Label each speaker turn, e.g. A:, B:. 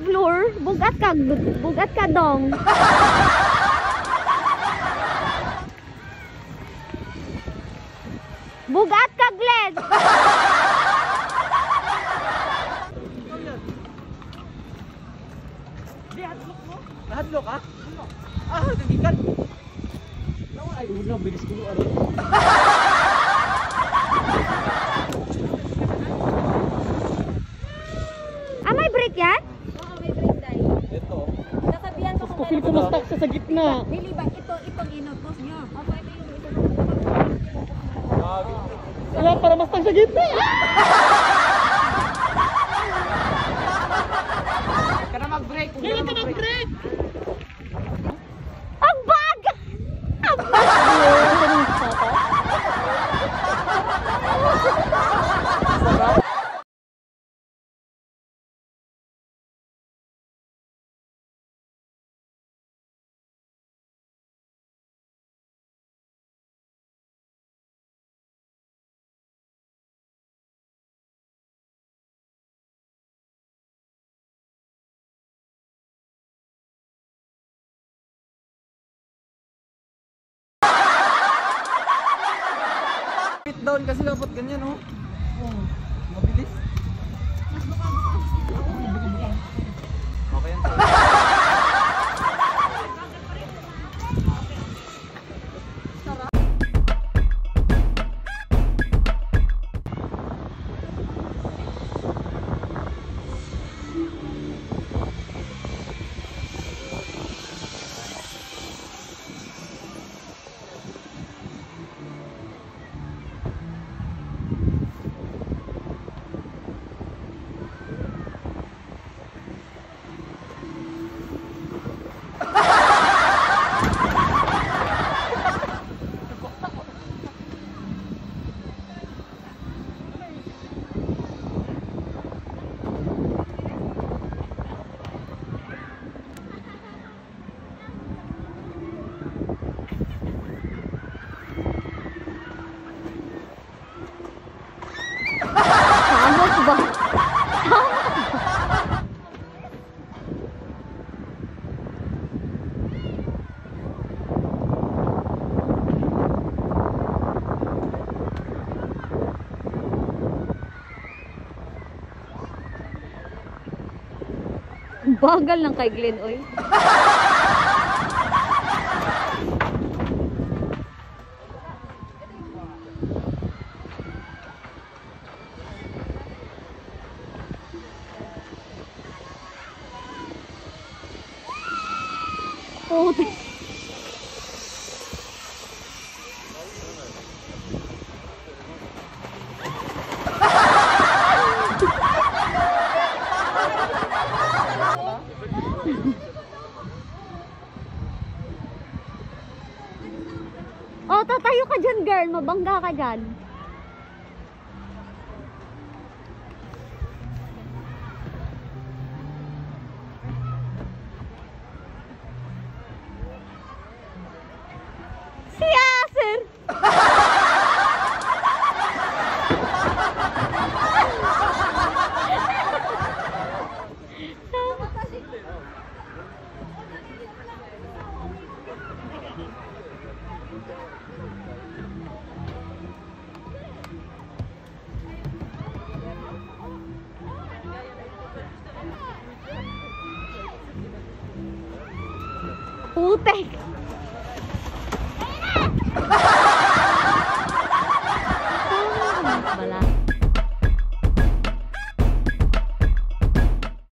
A: lure. Bugat ka dong. Bugat ka, Glenn.
B: Di, hadlok mo? Hadlok ha? Ah, nagikan. Ay, una, bilis ko ano.
A: Ah, may break yan?
C: Oo, may break dahil.
B: Ito.
C: Nasabihan ko kung
B: Feel ko na-stuck sa gitna.
C: Nilibang, itong inogos nyo. Opo, ito yung ito.
B: Wala, para ma-stuck sa gitna. Ka na mag-break. Kailan ka mag-break?
A: Ang bag! Ang bag!
B: Pit down kasi dapat ganyan, oh. Mabilis. Okay yan.
A: Tamos ba? Bagal lang kay Glenn, oy. Puti. Oh, tatayo ka dyan, girl. Mabangga ka dyan. Siya, sir. Putek.